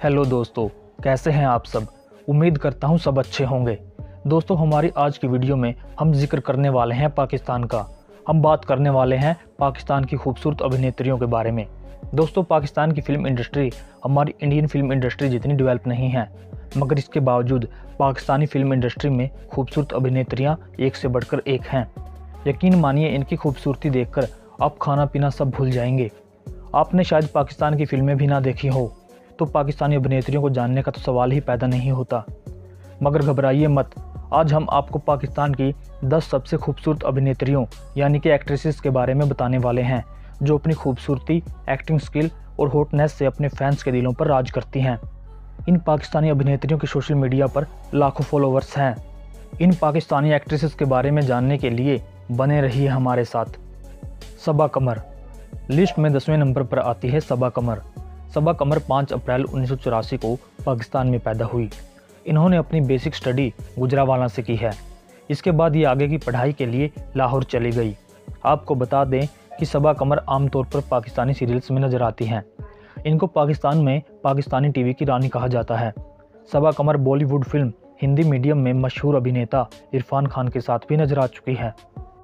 Hello दोस्तों, कैसे हैं आप सब। उम्मीद करता हूं सब अच्छे होंगे। दोस्तों, हमारी आज की वीडियो में हम जिक्र करने वाले हैं पाकिस्तान का। हम बात करने वाले हैं पाकिस्तान की खूबसूरत अभिनेत्रियों के बारे में। दोस्तों, पाकिस्तान की फिल्म इंडस्ट्री हमारी इंडियन फिल्म इंडस्ट्री जितनी डेवलप नहीं है, मगर इसके बावजूद पाकिस्तानी फिल्म इंडस्ट्री में खूबसूरत अभिनेत्रियाँ एक से बढ़कर एक हैं। यकीन मानिए, इनकी खूबसूरती देखकर आप खाना पीना सब भूल जाएंगे। आपने शायद पाकिस्तान की फिल्में भी ना देखी हो, तो पाकिस्तानी अभिनेत्रियों को जानने का तो सवाल ही पैदा नहीं होता। मगर घबराइए मत, आज हम आपको पाकिस्तान की 10 सबसे खूबसूरत अभिनेत्रियों यानी कि एक्ट्रेसेस के बारे में बताने वाले हैं, जो अपनी खूबसूरती, एक्टिंग स्किल और हॉटनेस से अपने फैंस के दिलों पर राज करती हैं। इन पाकिस्तानी अभिनेत्रियों के सोशल मीडिया पर लाखों फॉलोअर्स हैं। इन पाकिस्तानी एक्ट्रेसेस के बारे में जानने के लिए बने रहिए हमारे साथ। सबा कमर लिस्ट में 10वें नंबर पर आती है। सबा कमर 5 अप्रैल 1984 को पाकिस्तान में पैदा हुई। इन्होंने अपनी बेसिक स्टडी गुजरांवाला से की है। इसके बाद ये आगे की पढ़ाई के लिए लाहौर चली गई। आपको बता दें कि सबा कमर आमतौर पर पाकिस्तानी सीरियल्स में नजर आती हैं। इनको पाकिस्तान में पाकिस्तानी टीवी की रानी कहा जाता है। Saba Qamar Bollywood film Hindi medium में मशहूर अभिनेता इरफान खान के साथ भी नजर आ चुकी है।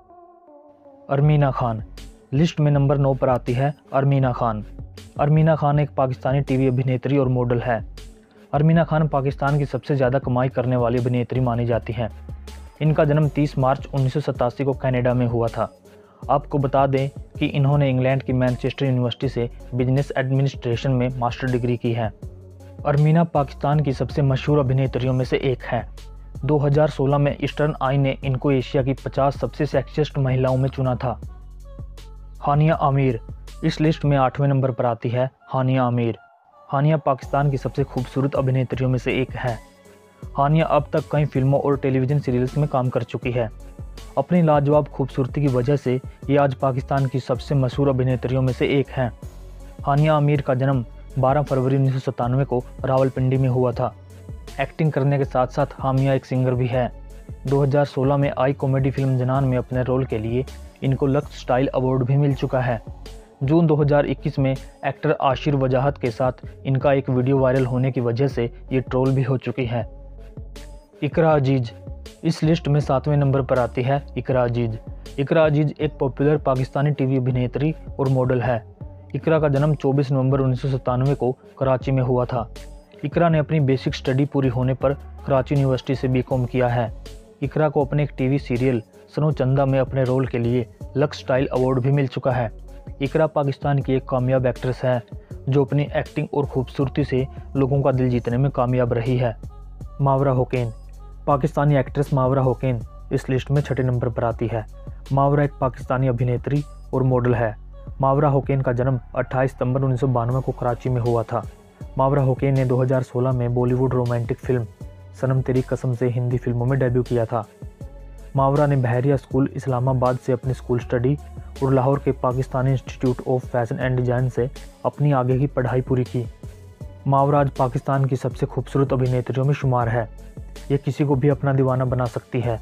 अरमीना खान लिस्ट में नंबर 9 पर आती है। अरमीना खान एक पाकिस्तानी टीवी अभिनेत्री और मॉडल है। अरमीना खान पाकिस्तान की सबसे ज़्यादा कमाई करने वाली अभिनेत्री मानी जाती हैं। इनका जन्म 30 मार्च 1987 को कनाडा में हुआ था। आपको बता दें कि इन्होंने इंग्लैंड की मैनचेस्टर यूनिवर्सिटी से बिजनेस एडमिनिस्ट्रेशन में मास्टर डिग्री की है। अरमीना पाकिस्तान की सबसे मशहूर अभिनेत्रियों में से एक है। 2016 में ईस्टर्न आई ने इनको एशिया की 50 सबसे सेक्सिएस्ट महिलाओं में चुना था। हानिया आमिर इस लिस्ट में 8वें नंबर पर आती है। हानिया पाकिस्तान की सबसे खूबसूरत अभिनेत्रियों में से एक है। हानिया अब तक कई फिल्मों और टेलीविज़न सीरियल्स में काम कर चुकी है। अपनी लाजवाब खूबसूरती की वजह से ये आज पाकिस्तान की सबसे मशहूर अभिनेत्रियों में से एक हैं। हानिया आमिर का जन्म 12 फरवरी 1997 को रावलपिंडी में हुआ था। एक्टिंग करने के साथ साथ हानिया एक सिंगर भी है। 2016 में आई कॉमेडी फिल्म जनान में अपने रोल के लिए इनको लक्स स्टाइल अवार्ड भी मिल चुका है। जून 2021 में एक्टर आशिर वजाहत के साथ इनका एक वीडियो वायरल होने की वजह से ये ट्रोल भी हो चुकी है। इकरा अजीज इस लिस्ट में 7वें नंबर पर आती है। इकरा अजीज एक पॉपुलर पाकिस्तानी टीवी अभिनेत्री और मॉडल है। इकरा का जन्म 24 नवंबर 1997 को कराची में हुआ था। इकरा ने अपनी बेसिक स्टडी पूरी होने पर कराची यूनिवर्सिटी से बीकॉम किया है। इकरा को अपने एक टीवी सीरियल सनो चंदा में अपने रोल के लिए लक्स स्टाइल अवार्ड भी मिल चुका है। इकरा पाकिस्तान की एक कामयाब एक्ट्रेस है, जो अपनी एक्टिंग और खूबसूरती से लोगों का दिल जीतने में कामयाब रही है। मावरा होकेन पाकिस्तानी एक्ट्रेस मावरा होकेन इस लिस्ट में 6ठे नंबर पर आती है। मावरा एक पाकिस्तानी अभिनेत्री और मॉडल है। मावरा होकेन का जन्म 28 सितंबर 1992 को कराची में हुआ था। मावरा होकेन ने 2016 में बॉलीवुड रोमांटिक फिल्म सनम तेरी कसम से हिंदी फिल्मों में डेब्यू किया था। मावरा ने बहरिया स्कूल इस्लामाबाद से अपनी स्कूल स्टडी और लाहौर के Pakistani institute of fashion and design से अपनी आगे की पढ़ाई पूरी की। मावरा आज पाकिस्तान की सबसे खूबसूरत अभिनेत्रियों में शुमार है। ये किसी को भी अपना दीवाना बना सकती है।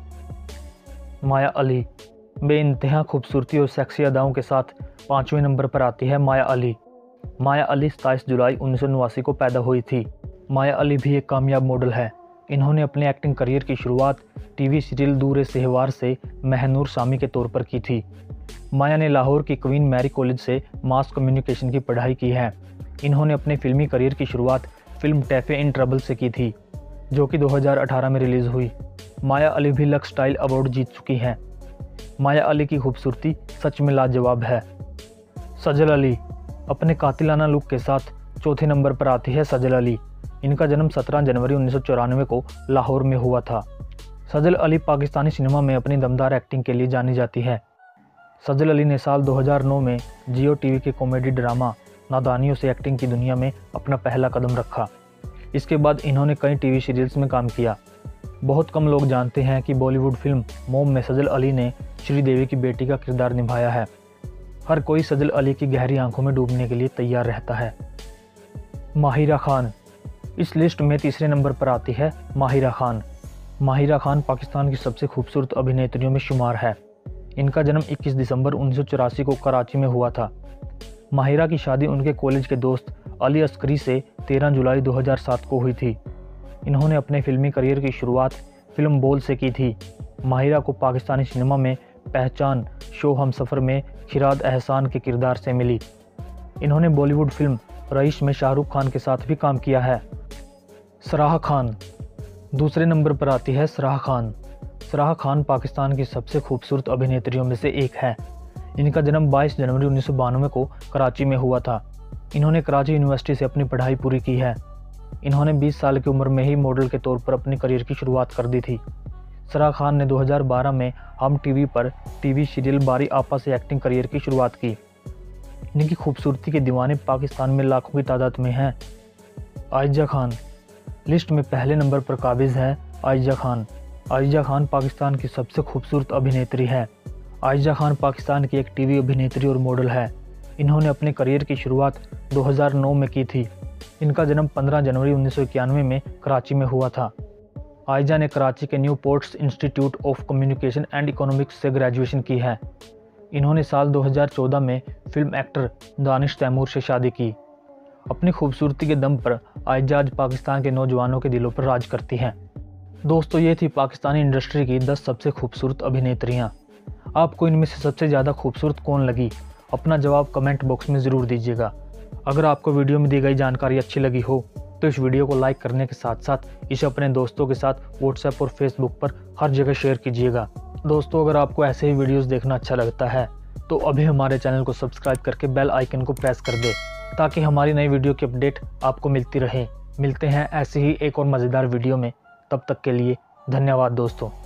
माया अली बेइंतहा खूबसूरती और सेक्सी अदाओं के साथ 5वें नंबर पर आती है। माया अली 27 जुलाई 1989 को पैदा हुई थी। माया अली भी एक कामयाब मॉडल है। इन्होंने अपने एक्टिंग करियर की शुरुआत टीवी सीरियल दूर सेहवार से महनूर सामी के तौर पर की थी। माया ने लाहौर की क्वीन मैरी कॉलेज से मास कम्युनिकेशन की पढ़ाई की है। इन्होंने अपने फिल्मी करियर की शुरुआत फिल्म टैफे इन ट्रबल से की थी, जो कि 2018 में रिलीज़ हुई। माया अली भी लक्स स्टाइल अवार्ड जीत चुकी हैं। माया अली की खूबसूरती सच में लाजवाब है। सजल अली अपने कातिलाना लुक के साथ 4थे नंबर पर आती है। सजल अली इनका जन्म 17 जनवरी 1994 को लाहौर में हुआ था। सजल अली पाकिस्तानी सिनेमा में अपनी दमदार एक्टिंग के लिए जानी जाती है। सजल अली ने साल 2009 में जियो टीवी के कॉमेडी ड्रामा नादानियों से एक्टिंग की दुनिया में अपना पहला कदम रखा। इसके बाद इन्होंने कई टीवी सीरियल्स में काम किया। बहुत कम लोग जानते हैं कि बॉलीवुड फिल्म मोम में सजल अली ने श्रीदेवी की बेटी का किरदार निभाया है। हर कोई सजल अली की गहरी आंखों में डूबने के लिए तैयार रहता है। माहिरा खान इस लिस्ट में 3रे नंबर पर आती है। माहिरा खान पाकिस्तान की सबसे खूबसूरत अभिनेत्रियों में शुमार है। इनका जन्म 21 दिसंबर 1984 को कराची में हुआ था। माहिरा की शादी उनके कॉलेज के दोस्त अली अस्करी से 13 जुलाई 2007 को हुई थी। इन्होंने अपने फिल्मी करियर की शुरुआत फिल्म बोल से की थी। माहिरा को पाकिस्तानी सिनेमा में पहचान शो हमसफ़र में खिराद एहसान के किरदार से मिली। इन्होंने बॉलीवुड फिल्म रईस में शाहरुख खान के साथ भी काम किया है। सराह खान, दूसरे नंबर पर आती है सराह खान। सराह खान पाकिस्तान की सबसे खूबसूरत अभिनेत्रियों में से एक है। इनका जन्म 22 जनवरी 1992 को कराची में हुआ था। इन्होंने कराची यूनिवर्सिटी से अपनी पढ़ाई पूरी की है। इन्होंने 20 साल की उम्र में ही मॉडल के तौर पर अपनी करियर की शुरुआत कर दी थी। सराह खान ने 2012 में हम टीवी पर टीवी सीरियल बारी आपा से एक्टिंग करियर की शुरुआत की। इनकी खूबसूरती के दीवाने पाकिस्तान में लाखों की तादाद में हैं। आयजा खान, लिस्ट में पहले नंबर पर काबिज है आयजा खान। आयजा खान पाकिस्तान की सबसे खूबसूरत अभिनेत्री है। आयजा खान पाकिस्तान की एक टीवी अभिनेत्री और मॉडल है। इन्होंने अपने करियर की शुरुआत 2009 में की थी। इनका जन्म 15 जनवरी 1991 में कराची में हुआ था। आयजा ने कराची के new ports institute of communication and economics से ग्रेजुएशन की है। इन्होंने साल 2014 में फिल्म एक्टर दानिश तैमूर से शादी की। अपनी खूबसूरती के दम पर आयजा आज पाकिस्तान के नौजवानों के दिलों पर राज करती हैं। दोस्तों, ये थी पाकिस्तानी इंडस्ट्री की 10 सबसे खूबसूरत अभिनेत्रियाँ। आपको इनमें से सबसे ज़्यादा खूबसूरत कौन लगी? अपना जवाब कमेंट बॉक्स में ज़रूर दीजिएगा। अगर आपको वीडियो में दी गई जानकारी अच्छी लगी हो तो इस वीडियो को लाइक करने के साथ साथ इसे अपने दोस्तों के साथ व्हाट्सएप और फेसबुक पर हर जगह शेयर कीजिएगा। दोस्तों, अगर आपको ऐसे ही वीडियोस देखना अच्छा लगता है तो अभी हमारे चैनल को सब्सक्राइब करके बेल आइकन को प्रेस कर दे ताकि हमारी नई वीडियो की अपडेट आपको मिलती रहे। मिलते हैं ऐसे ही एक और मज़ेदार वीडियो में। तब तक के लिए धन्यवाद दोस्तों।